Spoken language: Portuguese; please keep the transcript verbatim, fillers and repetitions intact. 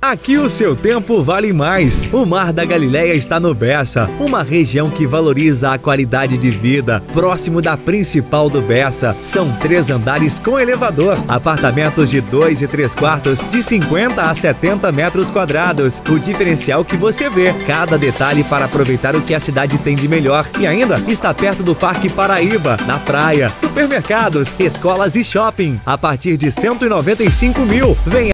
Aqui o seu tempo vale mais. O Mar da Galileia está no Bessa, uma região que valoriza a qualidade de vida, próximo da principal do Bessa. São três andares com elevador, apartamentos de dois e três quartos de cinquenta a setenta metros quadrados. O diferencial que você vê, cada detalhe para aproveitar o que a cidade tem de melhor. E ainda está perto do Parque Paraíba, na praia, supermercados, escolas e shopping. A partir de cento e noventa e cinco mil, venha